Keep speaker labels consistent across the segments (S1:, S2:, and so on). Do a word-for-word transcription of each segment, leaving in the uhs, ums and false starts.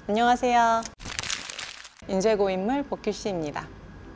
S1: 안녕하세요. 인쇄고인물 복규씨입니다.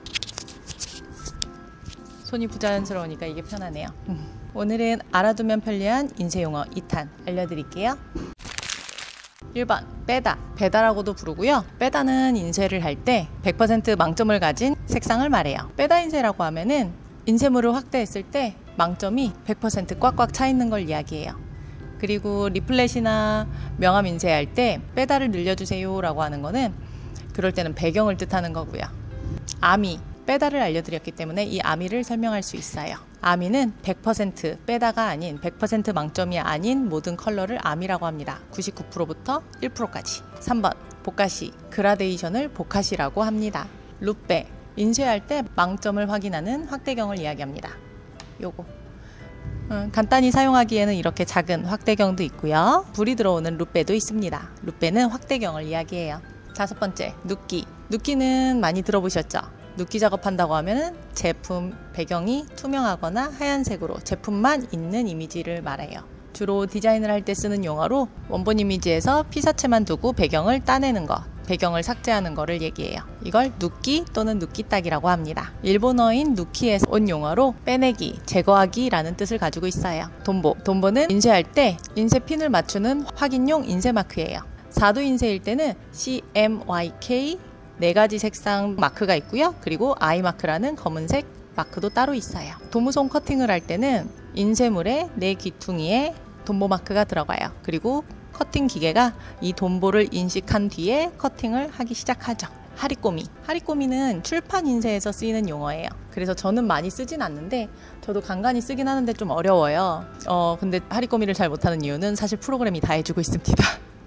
S1: 손이 부자연스러우니까 이게 편하네요. 오늘은 알아두면 편리한 인쇄용어 이 탄 알려드릴게요. 일 번 빼다, 빼다라고도 부르고요. 빼다는 인쇄를 할 때 백 퍼센트 망점을 가진 색상을 말해요. 빼다 인쇄라고 하면은 인쇄물을 확대했을 때 망점이 백 퍼센트 꽉꽉 차 있는 걸 이야기해요. 그리고 리플렛이나 명암 인쇄할 때 빼다를 늘려주세요 라고 하는 거는 그럴 때는 배경을 뜻하는 거고요. 아미, 빼다를 알려드렸기 때문에 이 아미를 설명할 수 있어요. 아미는 백 퍼센트 빼다가 아닌 백 퍼센트 망점이 아닌 모든 컬러를 아미라고 합니다. 구십구 퍼센트부터 일 퍼센트까지. 삼 번 보카시, 그라데이션을 보카시라고 합니다. 루페, 인쇄할 때 망점을 확인하는 확대경을 이야기합니다. 요거 음, 간단히 사용하기에는 이렇게 작은 확대경도 있고요. 불이 들어오는 루페도 있습니다. 루페는 확대경을 이야기해요. 다섯 번째, 눕기. 눕기는 많이 들어보셨죠? 눕기 작업한다고 하면 제품 배경이 투명하거나 하얀색으로 제품만 있는 이미지를 말해요. 주로 디자인을 할 때 쓰는 용어로 원본 이미지에서 피사체만 두고 배경을 따내는 것, 배경을 삭제하는 거를 얘기해요. 이걸 눕기 또는 눕기딱이라고 합니다. 일본어인 누키에서 온 용어로 빼내기, 제거하기 라는 뜻을 가지고 있어요. 돈보, 돈보는 인쇄할 때 인쇄핀을 맞추는 확인용 인쇄 마크예요. 사 도 인쇄일 때는 씨 엠 와이 케이 네 가지 색상 마크가 있고요. 그리고 아이 마크라는 검은색 마크도 따로 있어요. 도무송 커팅을 할 때는 인쇄물의 네 귀퉁이에 돈보 마크가 들어가요. 그리고 커팅 기계가 이 돈보를 인식한 뒤에 커팅을 하기 시작하죠. 하리꼬미. 하리꼬미는 출판 인쇄에서 쓰이는 용어예요. 그래서 저는 많이 쓰진 않는데 저도 간간히 쓰긴 하는데 좀 어려워요. 어 근데 하리꼬미를 잘 못하는 이유는 사실 프로그램이 다 해주고 있습니다.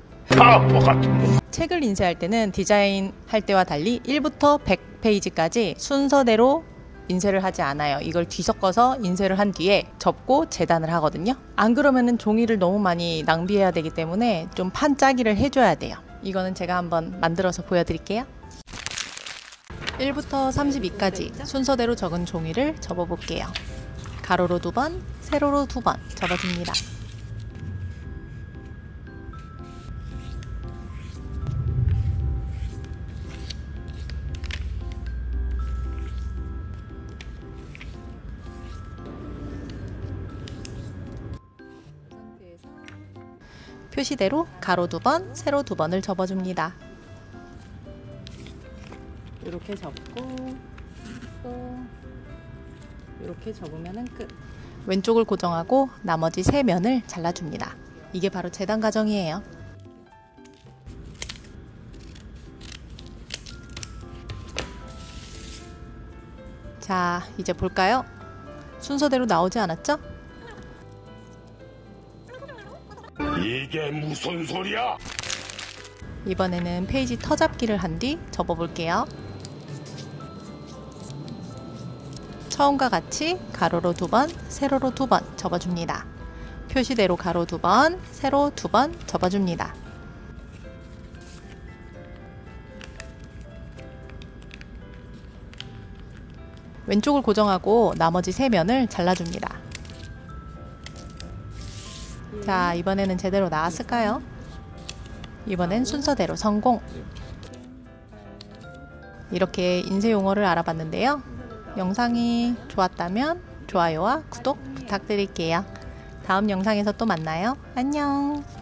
S1: 책을 인쇄할 때는 디자인 할 때와 달리 일부터 백 페이지까지 순서대로 인쇄를 하지 않아요. 이걸 뒤섞어서 인쇄를 한 뒤에 접고 재단을 하거든요. 안 그러면은 종이를 너무 많이 낭비해야 되기 때문에 좀 판짜기를 해줘야 돼요. 이거는 제가 한번 만들어서 보여드릴게요. 일부터 삼십이까지 순서대로 적은 종이를 접어볼게요. 가로로 두 번, 세로로 두 번 접어줍니다. 표시대로 가로 두 번, 세로 두 번을 접어줍니다. 이렇게 접고 또 이렇게 접으면 끝. 왼쪽을 고정하고 나머지 세 면을 잘라줍니다. 이게 바로 재단 과정이에요. 자, 이제 볼까요? 순서대로 나오지 않았죠?
S2: 이게 무슨 소리야?
S1: 이번에는 페이지 터잡기를 한 뒤 접어볼게요. 처음과 같이 가로로 두 번, 세로로 두 번 접어줍니다. 표시대로 가로 두 번, 세로 두 번 접어줍니다. 왼쪽을 고정하고 나머지 세 면을 잘라줍니다. 자, 이번에는 제대로 나왔을까요? 이번엔 순서대로 성공! 이렇게 인쇄 용어를 알아봤는데요. 영상이 좋았다면 좋아요와 구독 부탁드릴게요. 다음 영상에서 또 만나요. 안녕!